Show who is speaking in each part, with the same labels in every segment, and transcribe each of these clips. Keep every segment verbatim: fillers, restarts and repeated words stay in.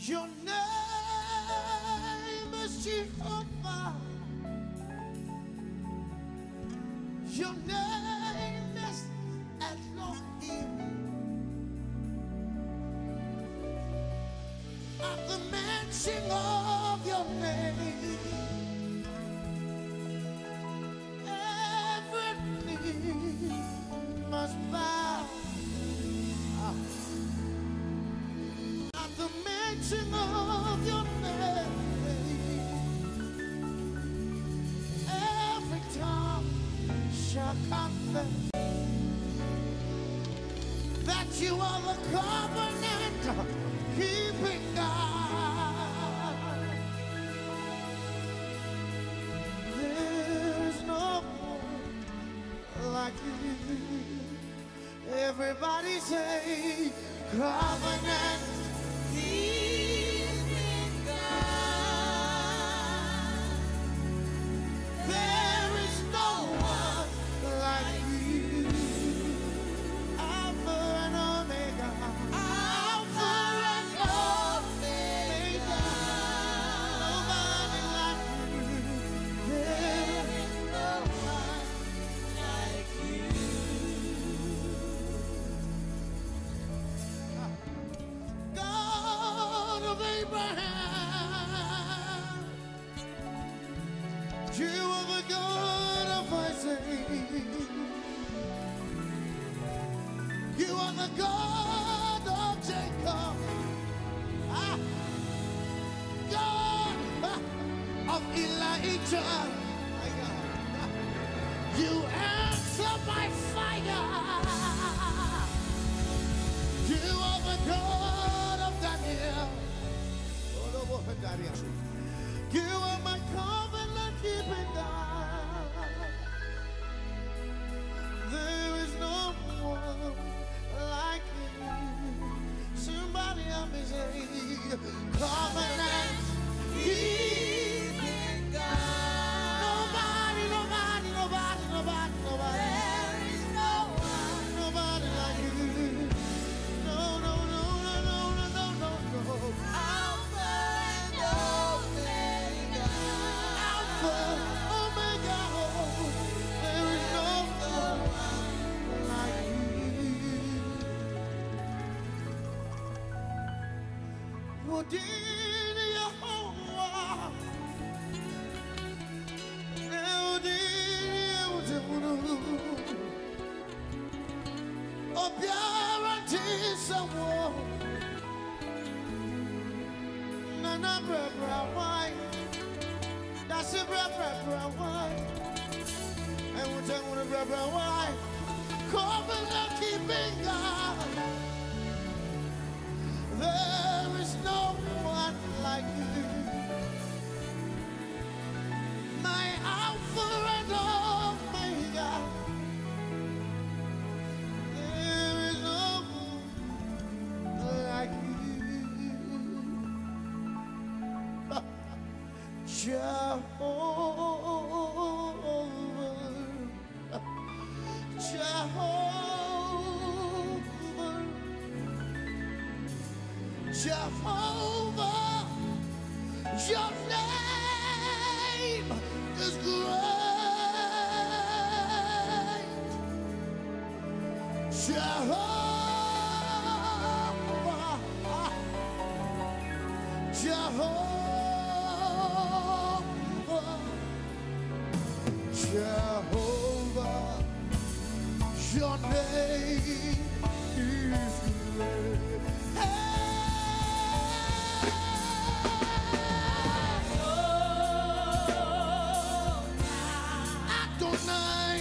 Speaker 1: Your name is Jehovah. Your name is Elohim. At the mention of your name, every knee must bow. At the mention of your name, every tongue shall confess that you are the covenant keeping God. There's no one like you. Everybody say, covenant keeping God. There is no one like you. Alpha and Omega. Alpha and Omega. Nobody like you. There is no one like you. God of Abraham, you are the God of Isaac. You are the God of Jacob. Ah, God ah, of Elijah. My God. Ah, you answer by fire. You are the God of Daniel. You are my covenant keeping God. There is no one like you. Somebody help me say, covenant keeping God. Nobody, nobody, nobody, nobody, nobody. There is no one, nobody like you. No, no, no, no, no, no, no, no, no. Alpha and Omega. Alpha, Omega. There is no one like you. What did Yehovah? Now did you oh, guarantee someone. Nana bra why? That's a bra bra why? And we'll tell you bra bra why? Covenant keeping God. There is no one like you. My Alpha and Omega. There is no one like you. Jehovah, Jehovah, Jehovah, your name is great. Jehovah, Jehovah, Jehovah, your name is great. Adonai,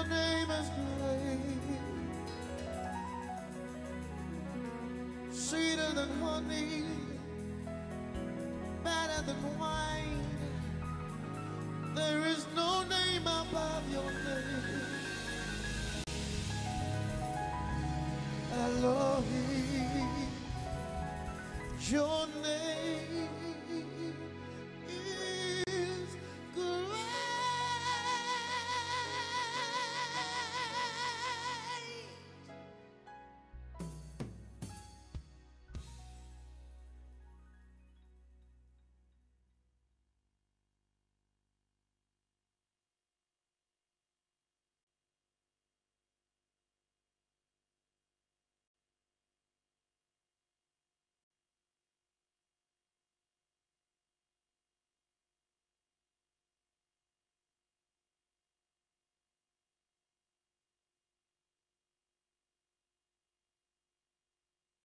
Speaker 1: name is great, sweeter than honey, better than wine. There is no name above your name. Elohim, your